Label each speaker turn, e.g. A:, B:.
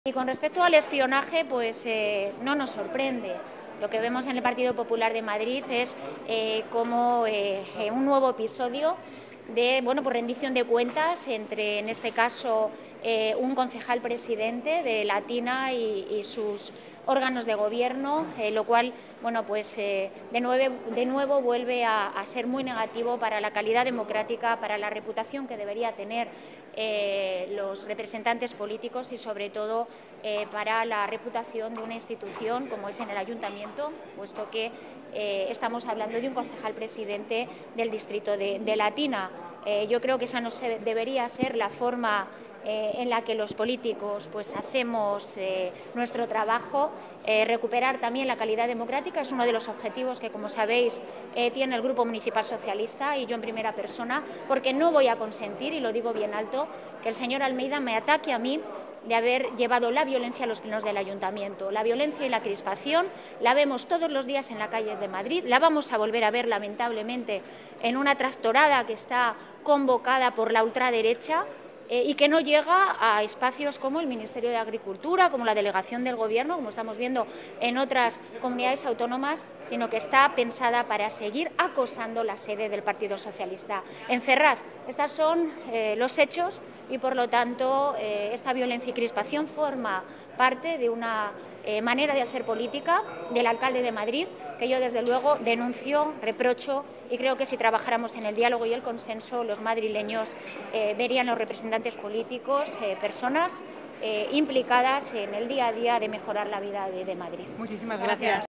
A: Y con respecto al espionaje, pues no nos sorprende. Lo que vemos en el Partido Popular de Madrid es como un nuevo episodio de pues rendición de cuentas entre, en este caso, un concejal presidente de Latina y sus órganos de gobierno, lo cual de nuevo vuelve a ser muy negativo para la calidad democrática, para la reputación que debería tener los representantes políticos y sobre todo para la reputación de una institución como es en el Ayuntamiento, puesto que estamos hablando de un concejal presidente del distrito de Latina. Yo creo que esa no debería ser la forma en la que los políticos pues hacemos nuestro trabajo. Recuperar también la calidad democrática es uno de los objetivos que, como sabéis, tiene el Grupo Municipal Socialista y yo en primera persona, porque no voy a consentir, y lo digo bien alto, que el señor Almeida me ataque a mí de haber llevado la violencia a los plenos del Ayuntamiento. La violencia y la crispación la vemos todos los días en la calle de Madrid, la vamos a volver a ver lamentablemente en una tractorada que está convocada por la ultraderecha y que no llega a espacios como el Ministerio de Agricultura, como la delegación del Gobierno, como estamos viendo en otras comunidades autónomas, sino que está pensada para seguir acosando la sede del Partido Socialista en Ferraz. Estos son los hechos y, por lo tanto, esta violencia y crispación forma parte de una manera de hacer política del alcalde de Madrid, que yo desde luego denuncio, reprocho, y creo que si trabajáramos en el diálogo y el consenso, los madrileños verían los representantes políticos, personas implicadas en el día a día de mejorar la vida de Madrid.
B: Muchísimas gracias.